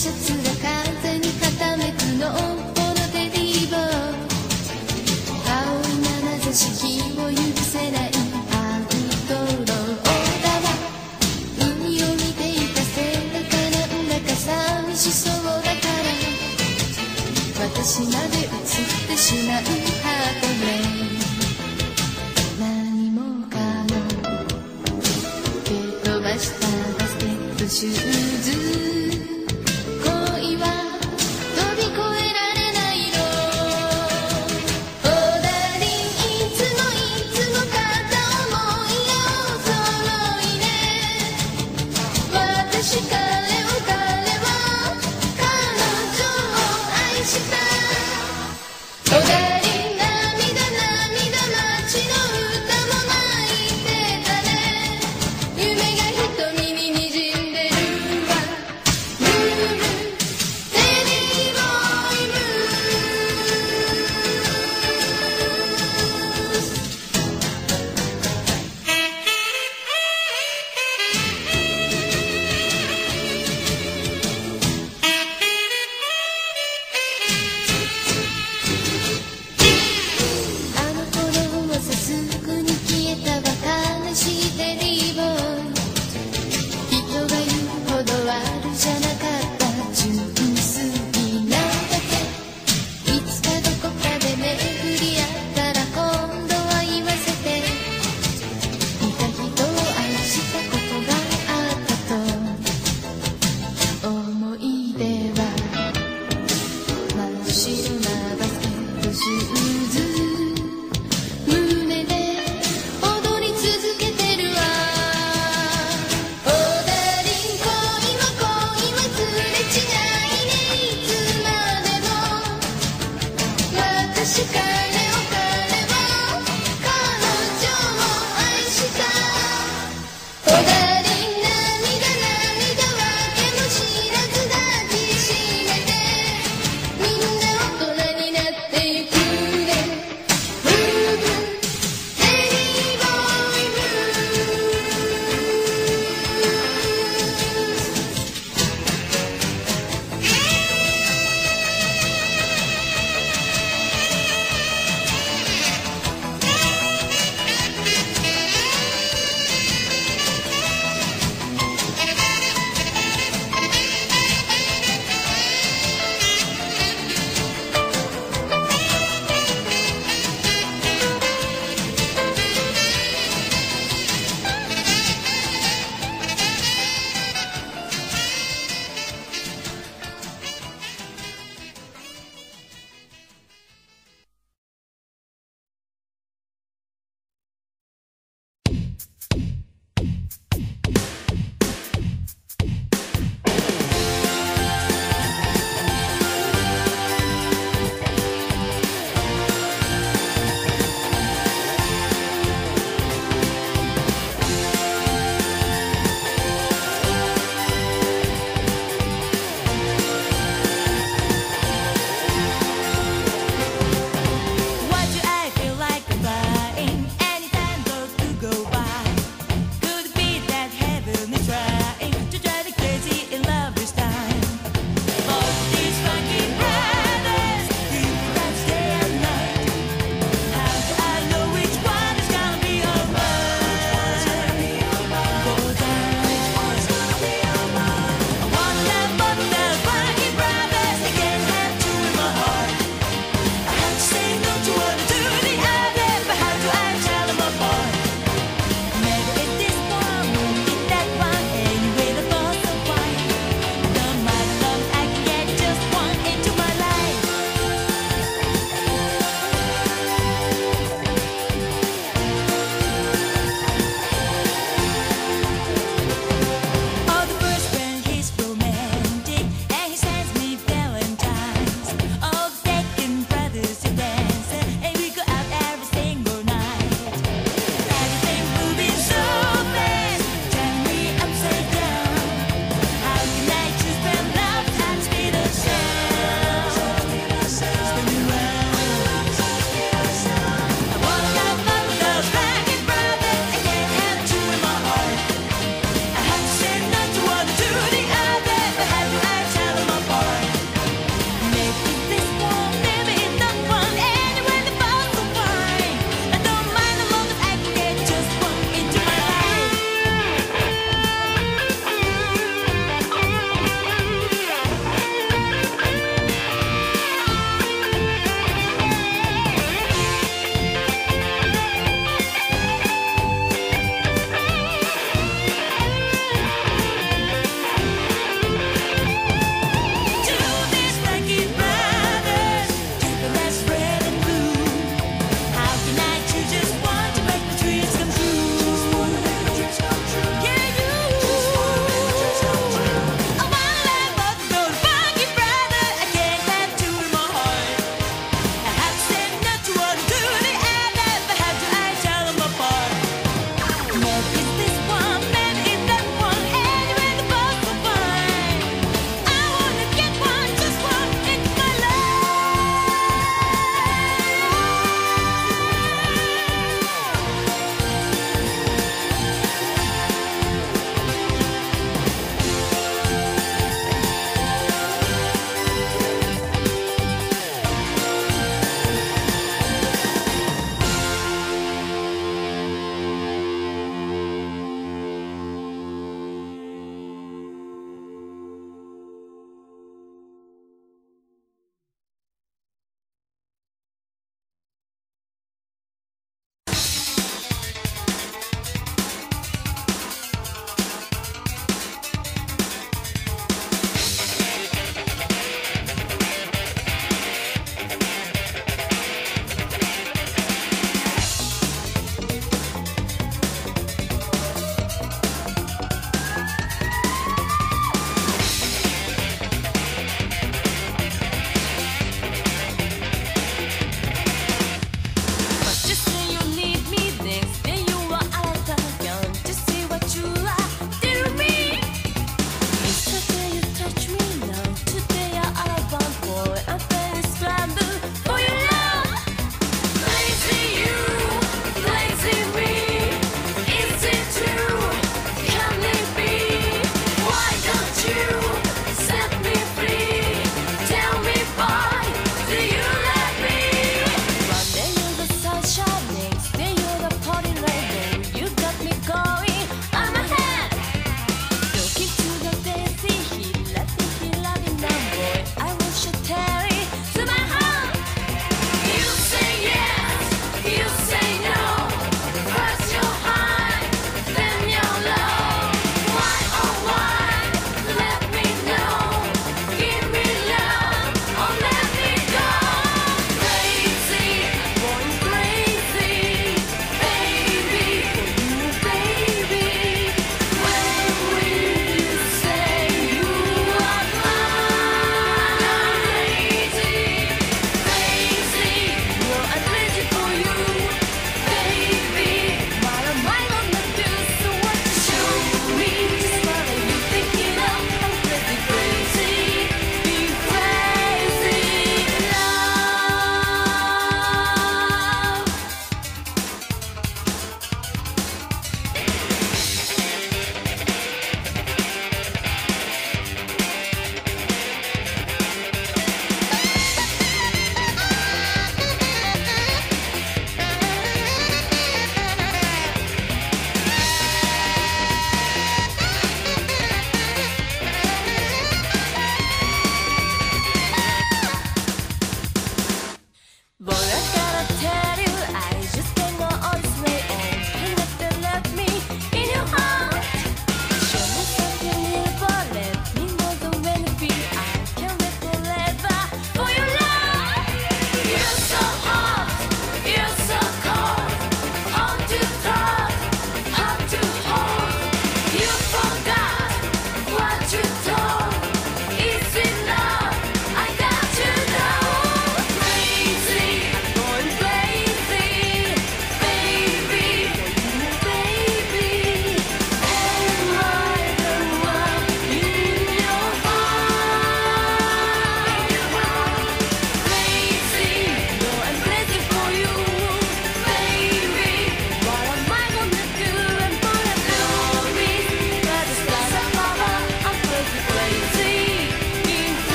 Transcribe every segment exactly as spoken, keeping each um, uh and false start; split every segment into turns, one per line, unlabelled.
シャツが風に傾くのをこの手でいぼ青い眼差し気を許せないアウトローだわ海を見ていたせいだかなんだか寂しそうだから私まで映ってしまうハートレイン何もかも蹴飛ばしたバスケットシューズ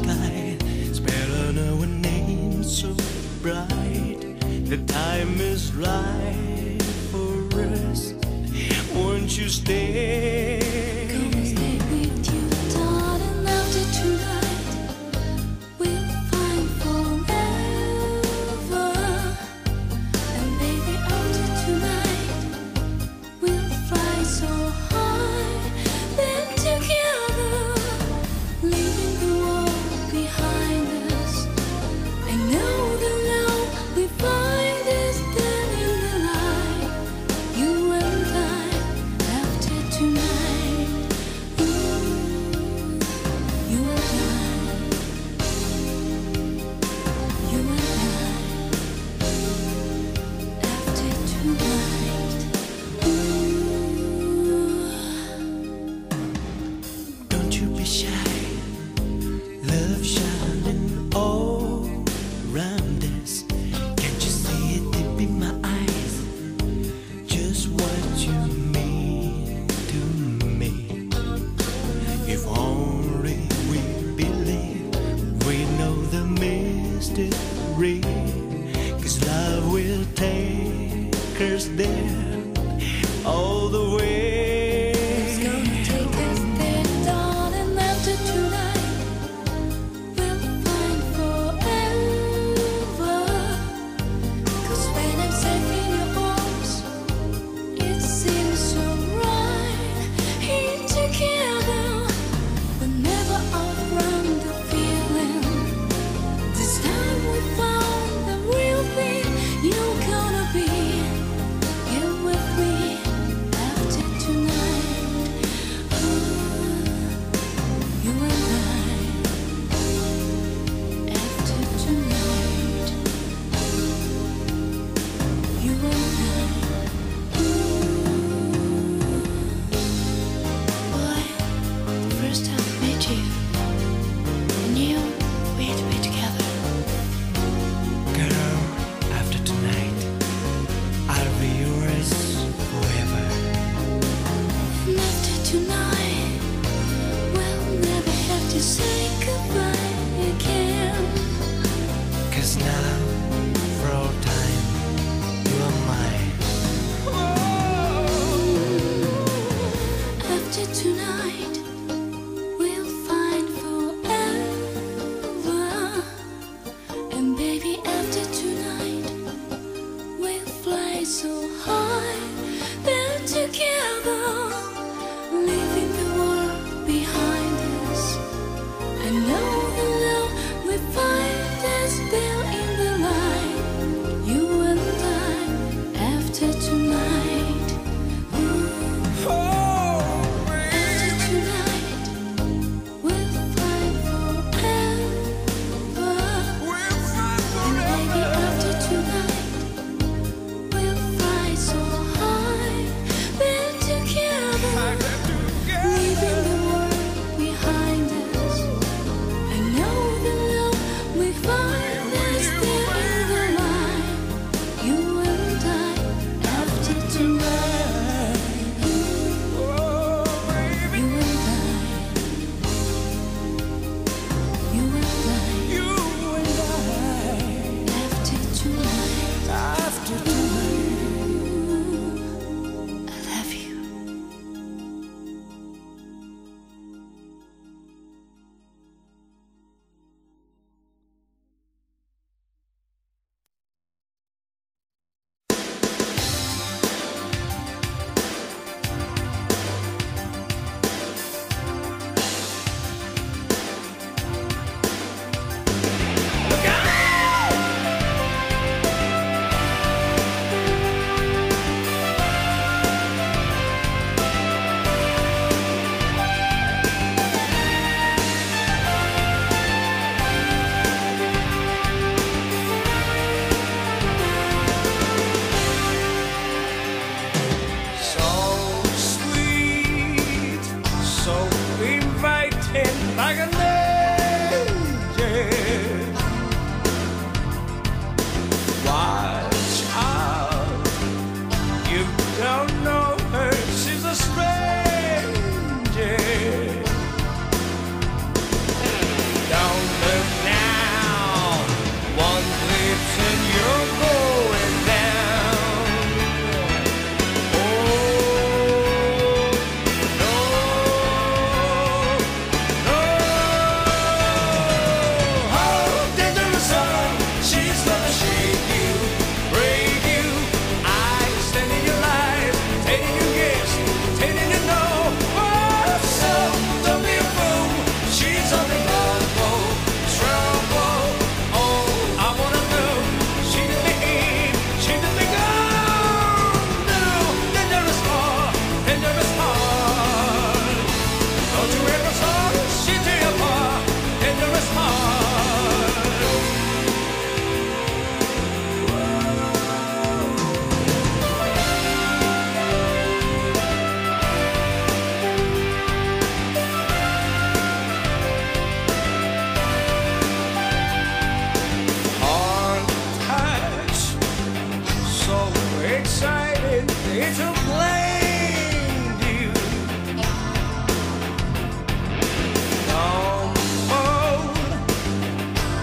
sky, spelling our name so bright. The time is right for us. Won't you stay?
Come and stay with you, darling. After tonight, we'll find forever. And baby, after tonight, we'll fly so high. Then together, leaving the world behind us. I know the love we find is then in the light. You and I, after tonight. Ooh, you and I. You and I. After tonight. Ooh.
Don't you be shy. Love shining all around us. Can't you see it deep in my eyes? Just what you mean to me. If only we believe we know the mystery. 'Cause love will take us there all the way.
It's gonna take us there, darling. After tonight, we'll find forever. 'Cause when I'm safe in your arms, it seems so right. Here together, we'll never outrun the feeling. This time we found the real thing. You're gonna be here with me after tonight. Ooh, you and I, after tonight. You and I. Boy, the first time I met you, I knew we had to be together.
Girl, after tonight, I'll be yours forever.
And after tonight, we'll never have to say goodbye again.
'Cause now, for all time, you are mine.
After tonight, we'll find forever. And baby, after tonight, we'll fly so high. Then together, leaving the world behind us. I know the love we find is there in the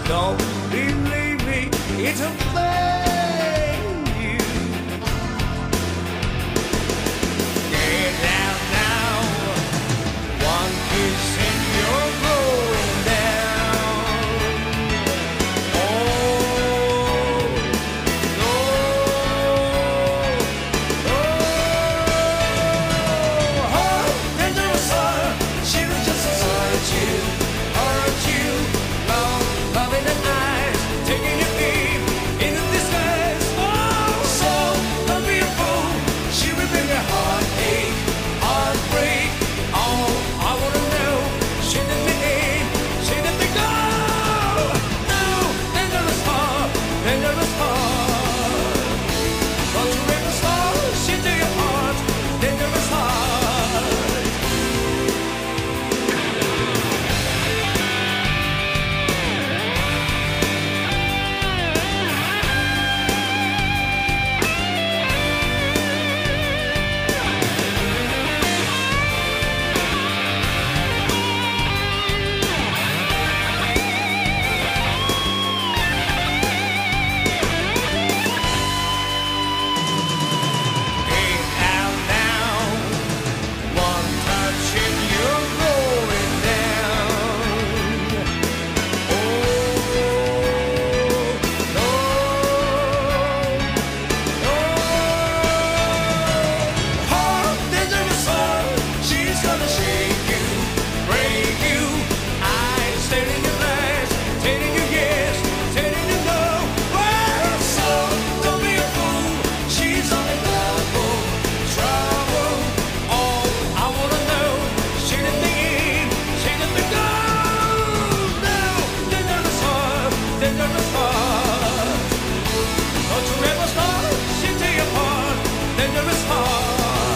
Don't believe me, it's a thing you get down now. One kiss and you're going down. Oh, no, oh, oh, dangerous heart. She was just a hurt you, hurt you. Long, loving and eyes, taking you deep into this mess. Oh, so don't be a fool. She will bring a heartache, heartbreak. Oh, I wanna know. She did me in, she did me go. No, dangerous heart, dangerous heart. Don't you ever start, she do your heart, dangerous heart. Hey, now, now, one touch and you're going down. Oh, no, no. Heart, dangerous heart, she's gonna shake you, break you. Eyes staring your eyes, telling you yes, telling you no. Well, so don't be a fool. She's only trouble, trouble. Oh, I wanna know. She did me in, she did me go. No, dangerous heart, dangerous heart. Don't you ever start, she tear your heart, dangerous heart.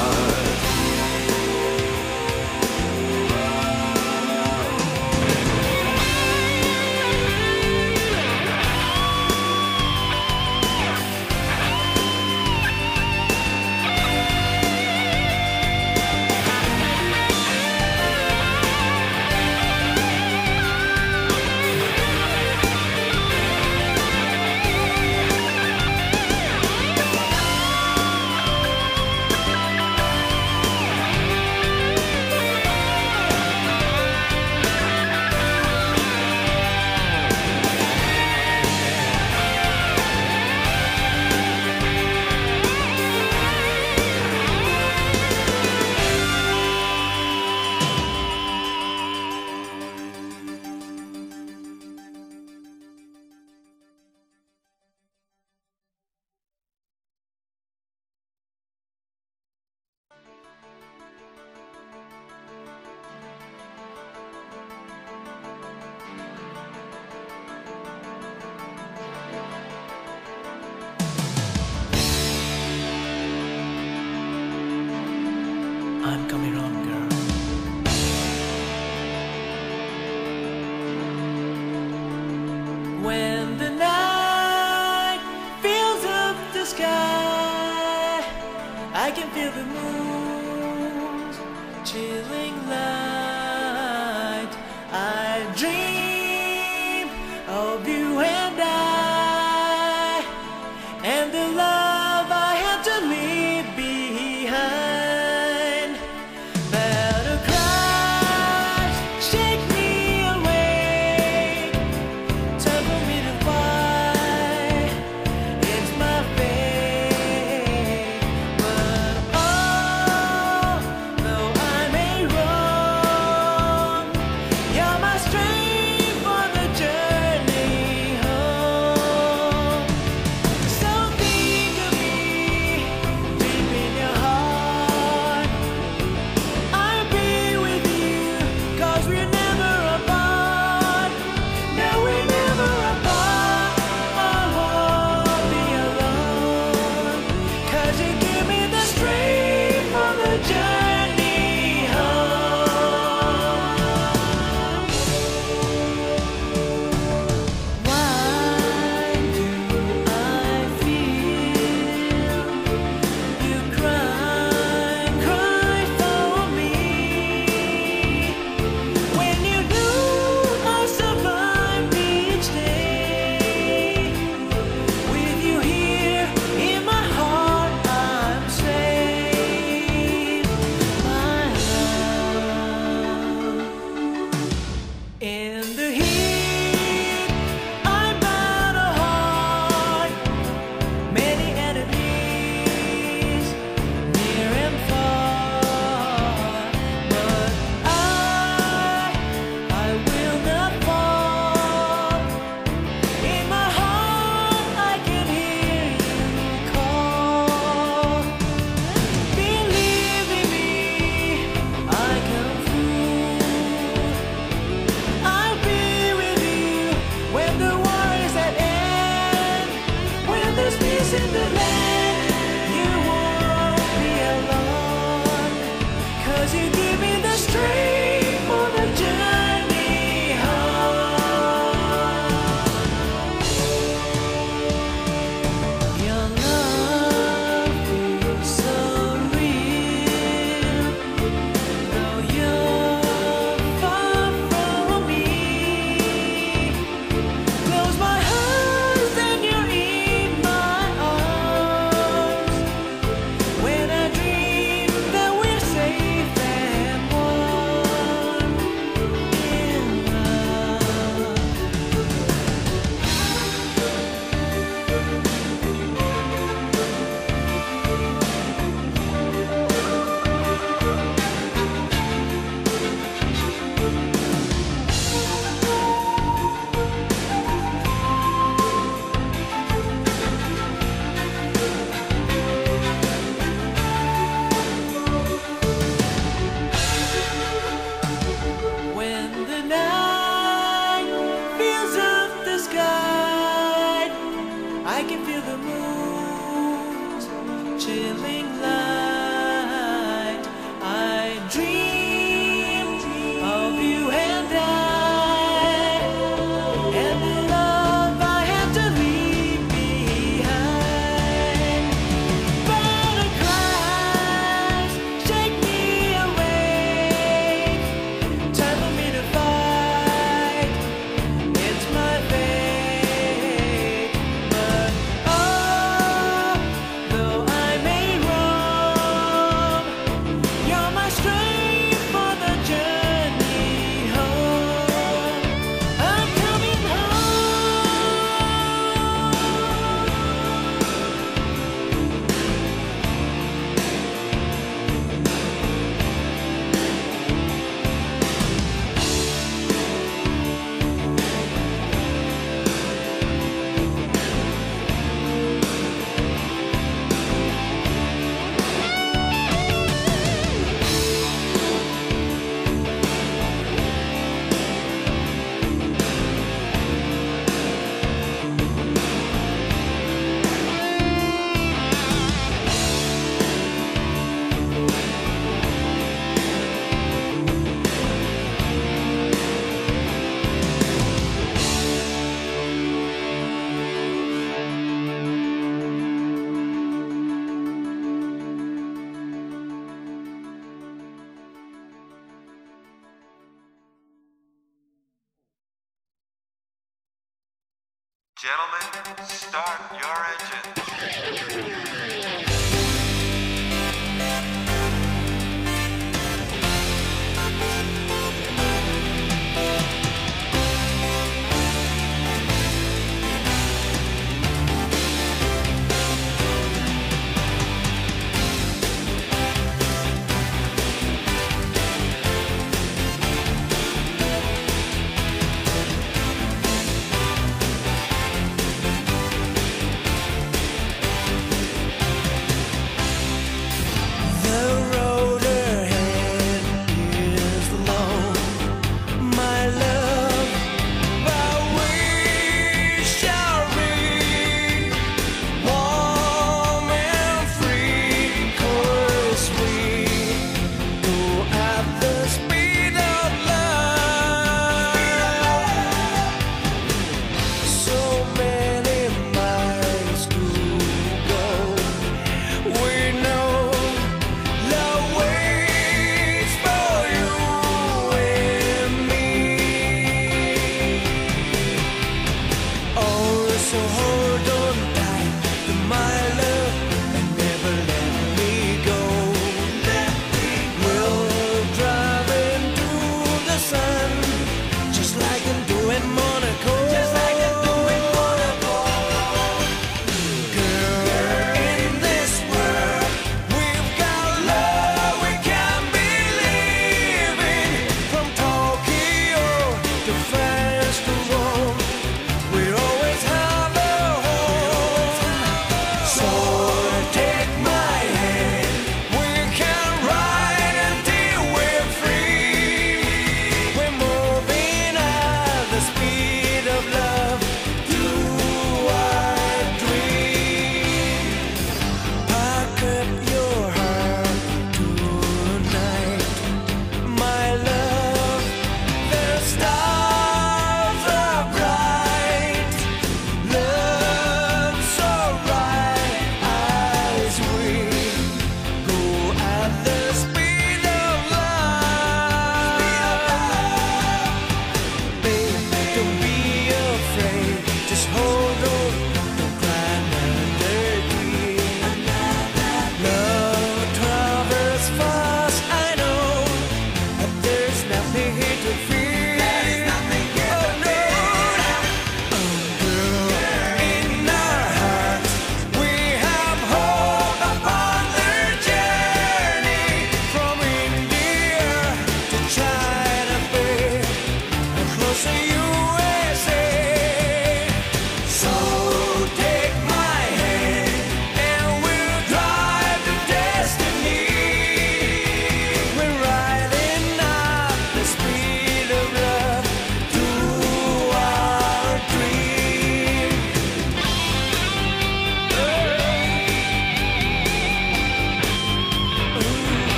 I'm coming home, girl. When the night fills up the sky, I can feel the moon's chilling light. I dream of you and I, and the love I had to leave behind. Battle cries shake me awake, time for me to fight. It's my fate, but all
Gentlemen, start your engines. So hold on tight to my love and never let me go. Let me go. We'll drive into the sun, just like they do in Monaco. Just like they do in Monaco. Girl, in this world, we've got love we can believe in. From Tokyo to France to Rome, we always have.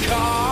car.